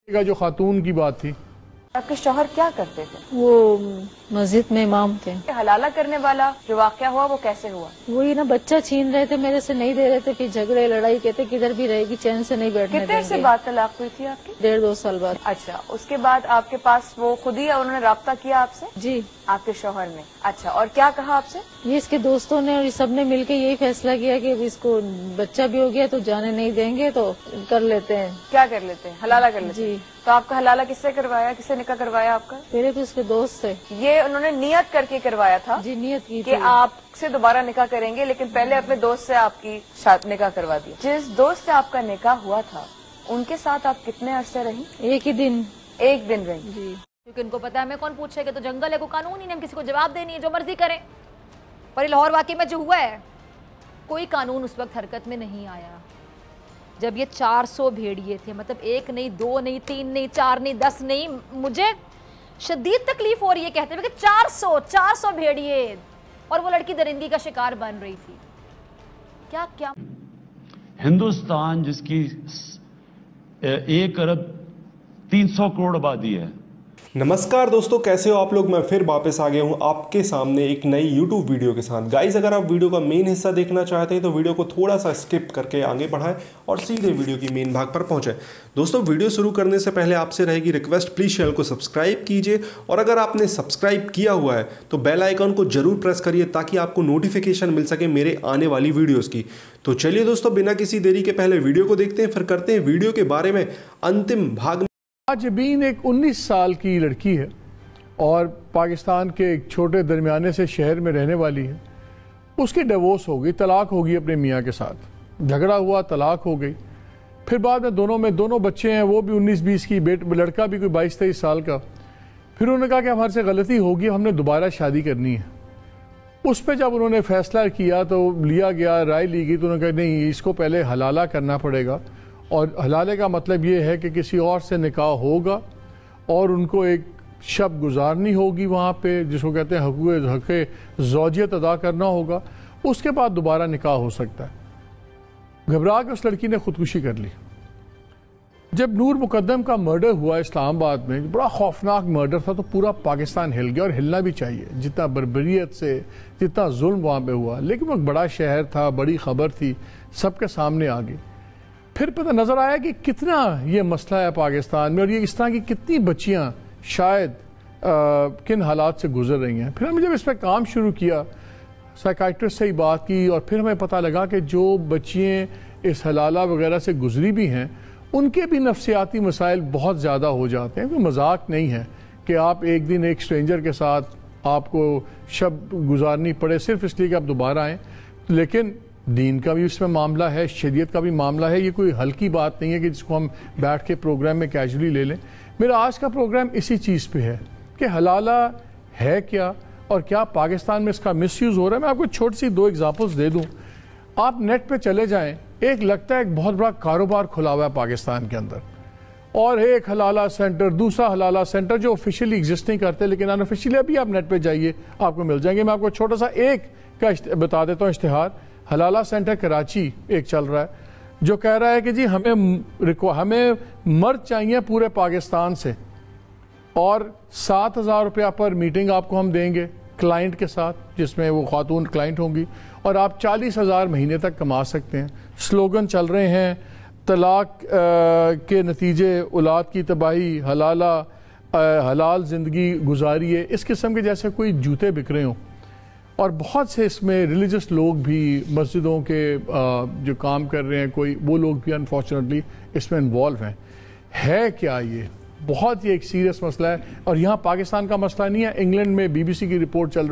का जो खातून की बात थी, आपके शौहर क्या करते थे? वो मस्जिद में इमाम थे। हलाला करने वाला जो वाकया हुआ वो कैसे हुआ? वही ना, बच्चा छीन रहे थे, मेरे से नहीं दे रहे थे, फिर झगड़े लड़ाई, कहते किधर भी रहेगी, चैन से नहीं बैठने कितने देंगे। से बाद तलाक हुई थी आपकी? 1.5-2 साल बाद। अच्छा, उसके बाद आपके पास वो खुद ही उन्होंने राब्ता किया आपसे? जी। आपके शौहर ने? अच्छा, और क्या कहा आपसे? ये इसके दोस्तों ने और सब ने मिलकर यही फैसला किया कि अब इसको बच्चा भी हो गया तो जाने नहीं देंगे, तो कर लेते हैं। क्या कर लेते हैं? हलाला कर लेते हैं। जी। तो आपका हलाला किससे करवाया, किससे निकाह करवाया आपका? पहले तो उसके दोस्त से। ये उन्होंने नियत करके करवाया था? जी, नियत की कि थी। आपसे दोबारा निकाह करेंगे, लेकिन पहले अपने दोस्त से आपकी निकाह करवा दिया। जिस दोस्त से आपका निकाह हुआ था उनके साथ आप कितने अरसे रही? एक ही दिन। एक दिन रही? जी। क्योंकि उनको पता है हमें कौन पूछेगा, तो जंगल है, को कानून ही नहीं, हम किसी को जवाब देनी है, जो मर्जी करें। पर लाहौर वाकई में जो हुआ है, कोई कानून उस वक्त हरकत में नहीं आया जब ये 400 भेड़िए थे। मतलब 1 नहीं, 2 नहीं, 3 नहीं, 4 नहीं, 10 नहीं। मुझे शदीद तकलीफ हो रही है कहते हुए कि 400 भेड़िए, और वो लड़की दरिंदगी का शिकार बन रही थी। क्या क्या हिंदुस्तान जिसकी 1 अरब 300 करोड़ आबादी है। नमस्कार दोस्तों, कैसे हो आप लोग। मैं फिर वापस आ गया हूं आपके सामने एक नई YouTube वीडियो के साथ। गाइस, अगर आप वीडियो का मेन हिस्सा देखना चाहते हैं तो वीडियो को थोड़ा सा स्किप करके आगे बढ़ाएं और सीधे वीडियो की मेन भाग पर पहुंचे। दोस्तों, वीडियो शुरू करने से पहले आपसे रहेगी रिक्वेस्ट, प्लीज़ चैनल को सब्सक्राइब कीजिए, और अगर आपने सब्सक्राइब किया हुआ है तो बेल आइकन को जरूर प्रेस करिए ताकि आपको नोटिफिकेशन मिल सके मेरे आने वाली वीडियोज़ की। तो चलिए दोस्तों, बिना किसी देरी के पहले वीडियो को देखते हैं, फिर करते हैं वीडियो के बारे में अंतिम भाग। जबीन एक 19 साल की लड़की है और पाकिस्तान के एक छोटे दरमियाने से शहर में रहने वाली है। उसकी डिवोर्स हो गई, तलाक हो गई अपने मियाँ के साथ, झगड़ा हुआ, तलाक हो गई। फिर बाद में दोनों बच्चे हैं, वो भी 19-20 की, लड़का भी कोई 22-23 साल का। फिर उन्होंने कहा कि हमारे से गलती होगी, हमने दोबारा शादी करनी है। उस पर जब उन्होंने फैसला किया तो लिया गया, राय ली गई, तो उन्होंने कहा नहीं, इसको पहले हलाला करना पड़ेगा। और हलाले का मतलब ये है कि किसी और से निकाह होगा और उनको एक शब गुजारनी होगी वहाँ पे, जिसको कहते हैं हक़ ज़ौजियत अदा करना होगा। उसके बाद दोबारा निकाह हो सकता है। घबरा के उस लड़की ने खुदकुशी कर ली। जब नूर मुकद्दम का मर्डर हुआ इस्लामाबाद में, बड़ा खौफनाक मर्डर था, तो पूरा पाकिस्तान हिल गया, और हिलना भी चाहिए, जितना बर्बरियत से, जितना जुल्म वहाँ पे हुआ। लेकिन वो एक बड़ा शहर था, बड़ी खबर थी, सबके सामने आ गई। फिर पता नज़र आया कि कितना ये मसला है पाकिस्तान में, और ये इस तरह की कितनी बच्चियां शायद किन हालात से गुजर रही हैं। फिर हमने जब इस पर काम शुरू किया, साइकाइट्रिस्ट से ही बात की, और फिर हमें पता लगा कि जो बच्चियाँ इस हलाला वगैरह से गुजरी भी हैं, उनके भी नफ्सियाती मसाइल बहुत ज़्यादा हो जाते हैं। कोई मजाक नहीं है कि आप एक दिन एक स्ट्रेंजर के साथ आपको शब गुजारनी पड़े सिर्फ इसलिए कि आप दोबारा आएँ। लेकिन दीन का भी इसमें मामला है, शरीयत का भी मामला है। ये कोई हल्की बात नहीं है कि जिसको हम बैठ के प्रोग्राम में कैजुअली ले लें। मेरा आज का प्रोग्राम इसी चीज़ पे है कि हलाला है क्या, और क्या पाकिस्तान में इसका मिसयूज़ हो रहा है। मैं आपको छोटी सी 2 एग्जांपल्स दे दूं। आप नेट पे चले जाएं, एक लगता है एक बहुत बड़ा कारोबार खुला हुआ है पाकिस्तान के अंदर, और एक हलाला सेंटर, दूसरा हलाला सेंटर, जो ऑफिशियली एग्जिस्ट नहीं करते लेकिन अनऑफिशियली अभी आप नेट पर जाइए आपको मिल जाएंगे। मैं आपको छोटा सा एक का बता देता हूँ इश्तिहार। हलाला सेंटर कराची एक चल रहा है, जो कह रहा है कि जी हमें मर्द चाहिए पूरे पाकिस्तान से, और 7,000 रुपया पर मीटिंग आपको हम देंगे क्लाइंट के साथ, जिसमें वो खातून क्लाइंट होंगी, और आप 40,000 महीने तक कमा सकते हैं। स्लोगन चल रहे हैं, तलाक के नतीजे औलाद की तबाही, हलाला हलाल ज़िंदगी गुजारिए, इस किस्म के जैसे कोई जूते बिक रहे हों। और बहुत से इसमें रिलीजियस लोग भी, मस्जिदों के जो काम कर रहे हैं कोई, वो लोग भी अनफॉर्चुनेटली इसमें इन्वॉल्व हैं। है क्या ये बहुत ही एक सीरियस मसला है, और यहाँ पाकिस्तान का मसला नहीं है। इंग्लैंड में BBC की रिपोर्ट चल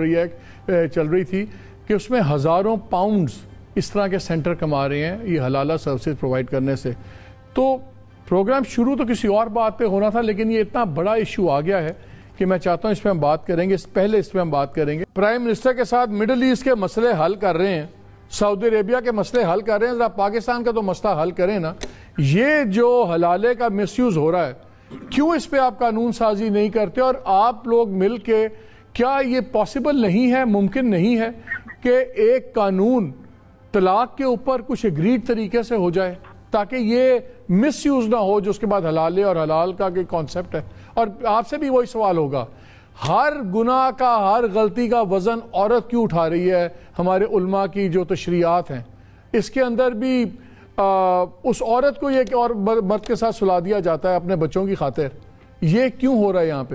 रही थी कि उसमें हज़ारों पाउंड्स इस तरह के सेंटर कमा रहे हैं ये हलाला सर्विसेज प्रोवाइड करने से। तो प्रोग्राम शुरू तो किसी और बात पे होना था, लेकिन ये इतना बड़ा इशू आ गया है कि मैं चाहता हूं इस पर हम बात करेंगे। पहले इस पर हम बात करेंगे, प्राइम मिनिस्टर के साथ मिडिल ईस्ट के मसले हल कर रहे हैं, सऊदी अरेबिया के मसले हल कर रहे हैं, जरा पाकिस्तान का तो मसला हल करें ना। ये जो हलाले का मिसयूज हो रहा है, क्यों इस पर आप कानून साजी नहीं करते, और आप लोग मिल के, क्या ये पॉसिबल नहीं है, मुमकिन नहीं है, कि एक कानून तलाक के ऊपर कुछ एग्रीड तरीके से हो जाए? ताकि ये मिसयूज ना हो जो उसके बाद हलाले और हलाल का कॉन्सेप्ट है। और आपसे भी वही सवाल होगा, हर गुनाह का, हर गलती का वजन औरत क्यों उठा रही है? हमारे उल्मा की जो तशरीआत हैं इसके अंदर भी उस औरत को ये और मर्द के साथ सुला दिया जाता है अपने बच्चों की खातिर। ये क्यों हो रहा है यहाँ पे?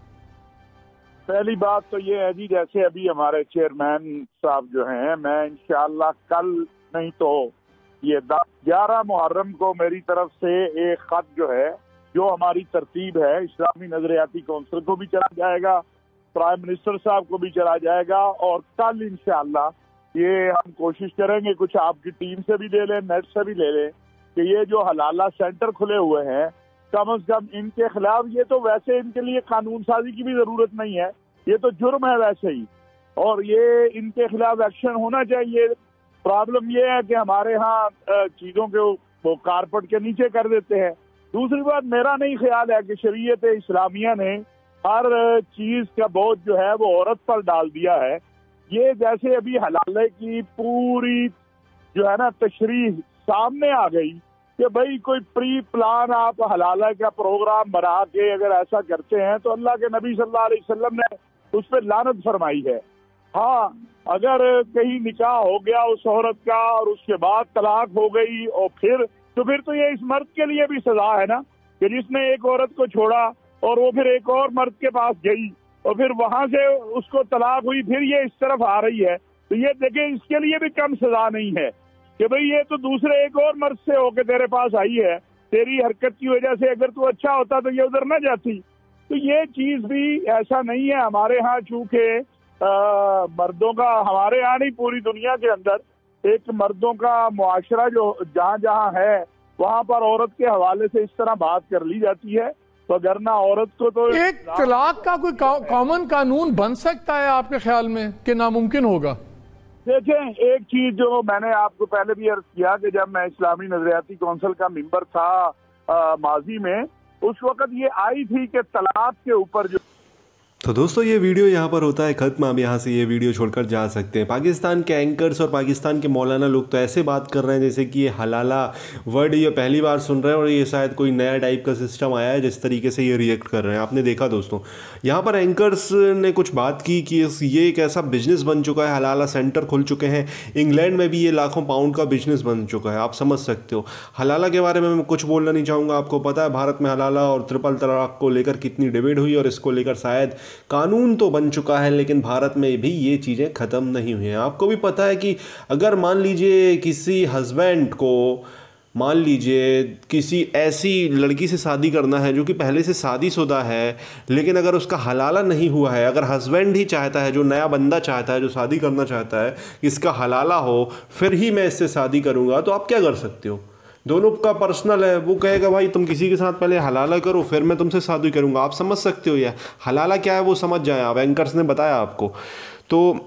पहली बात तो ये है जी, जैसे अभी हमारे चेयरमैन साहब जो हैं, मैं इंशाअल्लाह कल नहीं तो ये 11 मुहर्रम को मेरी तरफ से एक खत जो है, जो हमारी तरतीब है, इस्लामी नजरियाती कौंसिल को भी चला जाएगा, प्राइम मिनिस्टर साहब को भी चला जाएगा। और कल इंशाअल्लाह ये हम कोशिश करेंगे, कुछ आपकी टीम से भी ले लें, नेट से भी ले लें, कि ये जो हलाला सेंटर खुले हुए हैं कम से कम इनके खिलाफ, ये तो वैसे इनके लिए कानून साजी की भी जरूरत नहीं है, ये तो जुर्म है वैसे ही, और ये इनके खिलाफ एक्शन होना चाहिए। प्रॉब्लम ये है कि हमारे यहाँ चीजों के वो कारपेट के नीचे कर देते हैं। दूसरी बात, मेरा नहीं ख्याल है कि शरीयत इस्लामिया ने हर चीज का बोझ जो है वो औरत पर डाल दिया है। ये जैसे अभी हलाले की पूरी जो है ना तशरीह सामने आ गई कि भाई कोई प्री प्लान आप हलाला का प्रोग्राम बना के अगर ऐसा करते हैं तो अल्लाह के नबी सल्लल्लाहु अलैहि वसल्लम ने उस पर लानत फरमाई है। हाँ, अगर कहीं निकाह हो गया उस औरत का और उसके बाद तलाक हो गई और फिर तो ये इस मर्द के लिए भी सजा है ना, कि जिसने एक औरत को छोड़ा और वो फिर एक और मर्द के पास गई और फिर वहां से उसको तलाक हुई, फिर ये इस तरफ आ रही है, तो ये देखें इसके लिए भी कम सजा नहीं है कि भाई ये तो दूसरे एक और मर्द से होके तेरे पास आई है, तेरी हरकत की वजह से अगर तू अच्छा होता तो ये उधर ना जाती। तो ये चीज भी ऐसा नहीं है हमारे यहाँ, चूंकि मर्दों का, हमारे यहाँ नहीं पूरी दुनिया के अंदर एक मर्दों का मुआशरा जो जहाँ जहाँ है वहाँ पर औरत के हवाले से इस तरह बात कर ली जाती है, तो अगर ना औरत को तो एक तलाक का कोई कॉमन कानून बन सकता है आपके ख्याल में कि नामुमकिन होगा? देखें, एक चीज जो मैंने आपको पहले भी अर्ज किया कि जब मैं इस्लामी नजरियाती कौंसिल का मेंबर था माजी में, उस वक्त ये आई थी कि तलाक के ऊपर जो। तो दोस्तों ये वीडियो यहाँ पर होता है ख़त्म। आप यहाँ से ये वीडियो छोड़कर जा सकते हैं। पाकिस्तान के एंकर्स और पाकिस्तान के मौलाना लोग तो ऐसे बात कर रहे हैं जैसे कि ये हलाला वर्ड ये पहली बार सुन रहे हैं और ये शायद कोई नया टाइप का सिस्टम आया है जिस तरीके से ये रिएक्ट कर रहे हैं। आपने देखा दोस्तों, यहाँ पर एंकर्स ने कुछ बात की कि ये एक ऐसा बिजनेस बन चुका है, हलाला सेंटर खुल चुके हैं, इंग्लैंड में भी ये लाखों पाउंड का बिजनेस बन चुका है। आप समझ सकते हो। हलाला के बारे में मैं कुछ बोलना नहीं चाहूँगा। आपको पता है भारत में हलाला और ट्रिपल तलाक को लेकर कितनी डिबेट हुई और इसको लेकर शायद कानून तो बन चुका है, लेकिन भारत में भी ये चीज़ें ख़त्म नहीं हुई हैं। आपको भी पता है कि अगर मान लीजिए किसी हस्बैंड को, मान लीजिए किसी ऐसी लड़की से शादी करना है जो कि पहले से शादीशुदा है, लेकिन अगर उसका हलाला नहीं हुआ है, अगर हस्बैंड ही चाहता है, जो नया बंदा चाहता है, जो शादी करना चाहता है, इसका हलाला हो फिर ही मैं इससे शादी करूँगा, तो आप क्या कर सकते हो? दोनों का पर्सनल है। वो कहेगा भाई तुम किसी के साथ पहले हलाला करो फिर मैं तुमसे शादी करूँगा। आप समझ सकते हो यार हलाला क्या है, वो समझ जाएं आप। एंकर्स ने बताया आपको। तो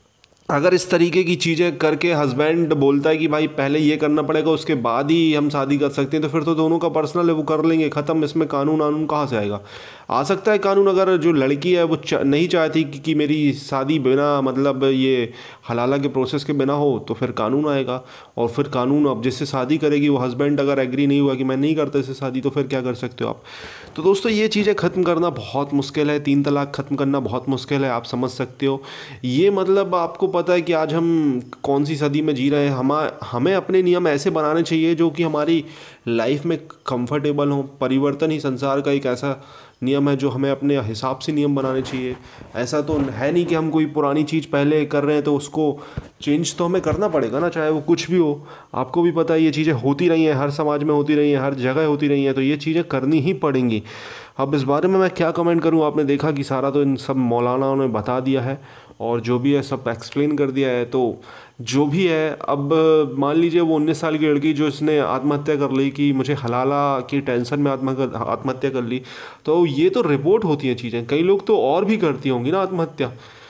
अगर इस तरीके की चीज़ें करके हस्बैंड बोलता है कि भाई पहले ये करना पड़ेगा उसके बाद ही हम शादी कर सकते हैं, तो फिर तो दोनों का पर्सनल है, वो कर लेंगे, ख़त्म। इसमें कानून कहाँ से आएगा? आ सकता है कानून, अगर जो लड़की है वो नहीं चाहती कि मेरी शादी बिना मतलब ये हलाला के प्रोसेस के बिना हो, तो फिर कानून आएगा। और फिर कानून अब जिससे शादी करेगी वो हस्बैंड अगर एग्री नहीं हुआ कि मैं नहीं करता इससे शादी, तो फिर क्या कर सकते हो आप? तो दोस्तों ये चीज़ें ख़त्म करना बहुत मुश्किल है। 3 तलाक ख़त्म करना बहुत मुश्किल है, आप समझ सकते हो। ये मतलब आपको पता है कि आज हम कौन सी सदी में जी रहे हैं। हमें अपने नियम ऐसे बनाने चाहिए जो कि हमारी लाइफ में कंफर्टेबल हो। परिवर्तन ही संसार का एक ऐसा नियम है जो हमें अपने हिसाब से नियम बनाने चाहिए। ऐसा तो है नहीं कि हम कोई पुरानी चीज़ पहले कर रहे हैं तो उसको चेंज तो हमें करना पड़ेगा ना, चाहे वो कुछ भी हो। आपको भी पता है ये चीज़ें होती रही हैं, हर समाज में होती रही हैं, हर जगह होती रही हैं, तो ये चीज़ें करनी ही पड़ेंगी। अब इस बारे में मैं क्या कमेंट करूँ? आपने देखा कि सारा तो इन सब मौलानाओं ने बता दिया है और जो भी है सब एक्सप्लेन कर दिया है। तो जो भी है, अब मान लीजिए वो 19 साल की लड़की जो इसने आत्महत्या कर ली कि मुझे हलाला की टेंशन में आत्महत्या कर ली, तो ये तो रिपोर्ट होती हैं चीज़ें। कई लोग तो और भी करती होंगी ना आत्महत्या।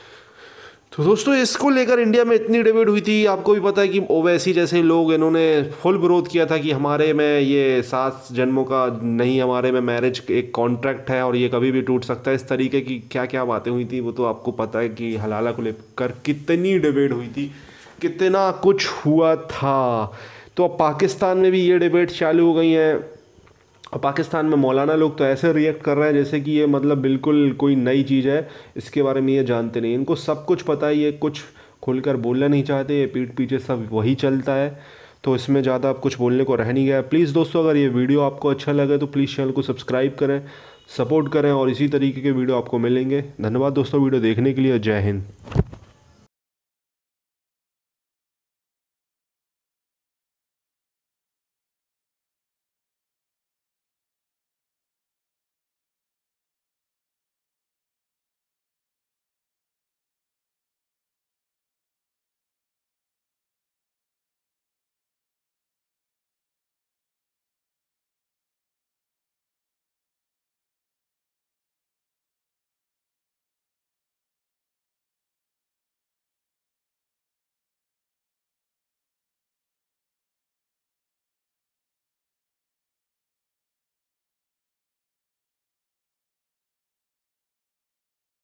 तो दोस्तों इसको लेकर इंडिया में इतनी डिबेट हुई थी। आपको भी पता है कि ओवैसी जैसे लोग, इन्होंने फुल विरोध किया था कि हमारे में ये 7 जन्मों का नहीं, हमारे में मैरिज एक कॉन्ट्रैक्ट है और ये कभी भी टूट सकता है। इस तरीके की क्या क्या बातें हुई थी वो तो आपको पता है कि हलाला को लेकर कितनी डिबेट हुई थी, कितना कुछ हुआ था। तो अब पाकिस्तान में भी ये डिबेट चालू हो गई हैं और पाकिस्तान में मौलाना लोग तो ऐसे रिएक्ट कर रहे हैं जैसे कि ये मतलब बिल्कुल कोई नई चीज़ है, इसके बारे में ये जानते नहीं, इनको सब कुछ पता है, ये कुछ खुलकर बोलना नहीं चाहते, ये पीठ पीछे सब वही चलता है, तो इसमें ज़्यादा अब कुछ बोलने को रह नहीं गया। प्लीज़ दोस्तों, अगर ये वीडियो आपको अच्छा लगे तो प्लीज़ चैनल को सब्सक्राइब करें, सपोर्ट करें और इसी तरीके के वीडियो आपको मिलेंगे। धन्यवाद दोस्तों वीडियो देखने के लिए। जय हिंद।